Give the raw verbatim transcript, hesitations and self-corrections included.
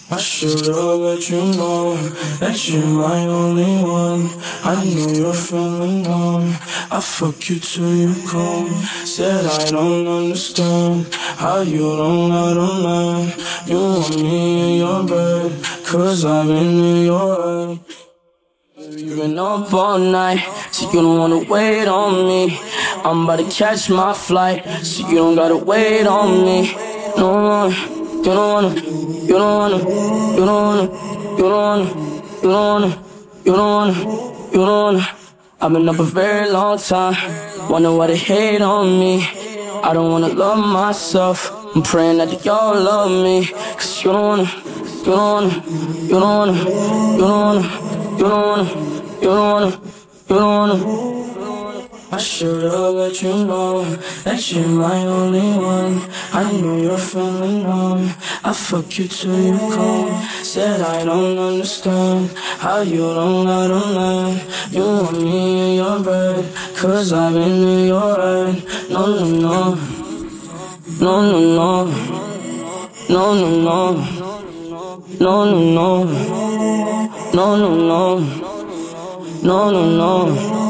I should've let you know that you're my only one. I know you're feeling numb. I fuck you till you come. Said I don't understand how you don't let a man. You want me in your bed, cause I've been in your head. You've been up all night, so you don't wanna wait on me. I'm about to catch my flight, so you don't gotta wait on me. No, you don't wanna, you don't wanna, you don't wanna, you don't wanna, you don't wanna, you don't wanna, you don't wanna. I've been up a very long time, wonder why they hate on me. I don't wanna love myself, I'm praying that y'all love me. Cause you don't wanna, you don't wanna, you don't wanna, you don't wanna. You don't wanna, you don't wanna, you don't wanna. I should've let you know that you're my only one. I know you're feeling numb. I fuck you till you come. Said I don't understand how you don't let a man. You want me in your bed, cause I've been in your head. No, no, no. No, no, no. No, no, no. No, no, no. No, no, no, no, no, no.